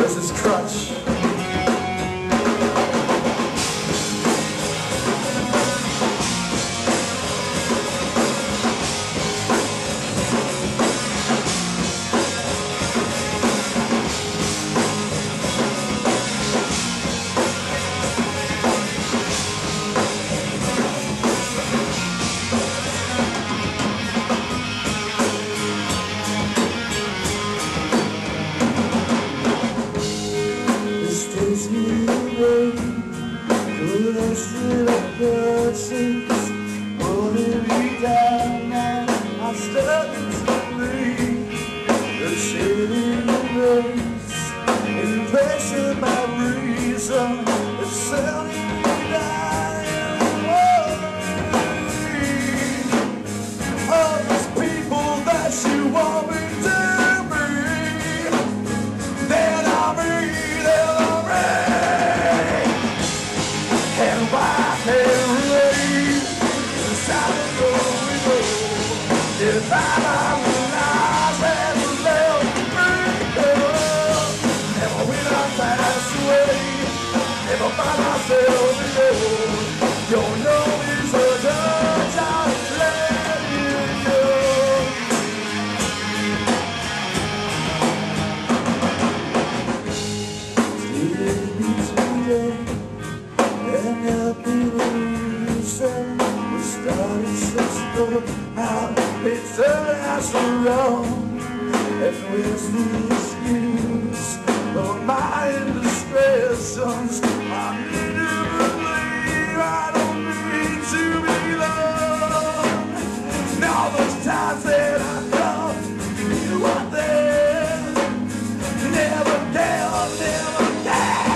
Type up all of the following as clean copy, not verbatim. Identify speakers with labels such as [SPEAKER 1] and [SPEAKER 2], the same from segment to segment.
[SPEAKER 1] This is Crutch. Takes me away to the street of persons, holding me down, and I'm stuck into me. The shading embrace, impression by reason, it's selling me down in the all these people that you want me to be, they're not me. And why can't we the sound of going on? If I realize and left me, never will I pass away, never find myself alone. Your love is a touch, I'll let you go. And help me reason we started such good how it turned out so wrong. And where's the excuse of my indiscretions? I need to believe I don't need to be loved. Now those times that I thought you were there, never cared, never cared.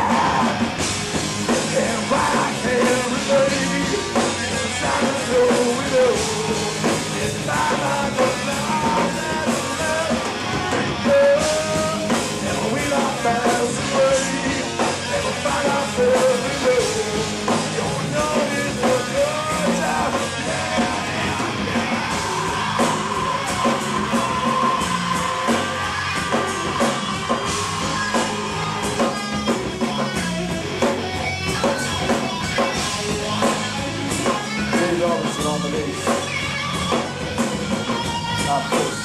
[SPEAKER 1] On the bass. Of course.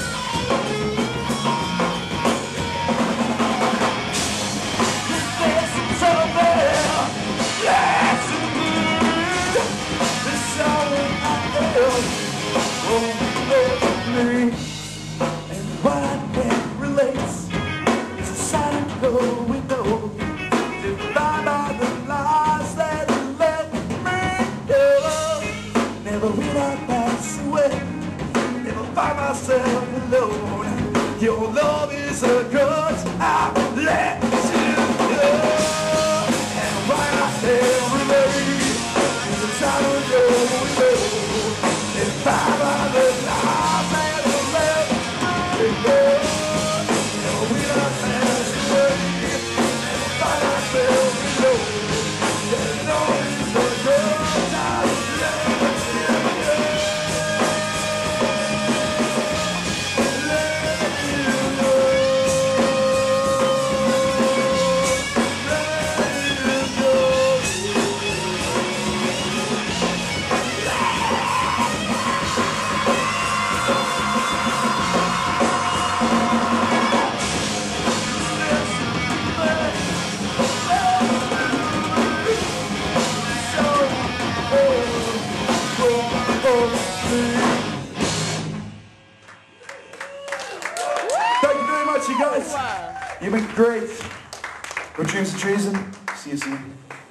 [SPEAKER 1] This somewhere, yes indeed. This song I feel won't me. And what I can't relate is a silent going on, defined by the lies that left me go. Never will I pass away, never find myself alone. Your love is a grudge I let you go. And why I can't relate is the time of your window, defined by the lies that left me go. Never will I pass away, never find myself alone. Your love is a grudge I let you go. Thank you very much, you guys. You've been great. Go Dreams of Treason. See you soon.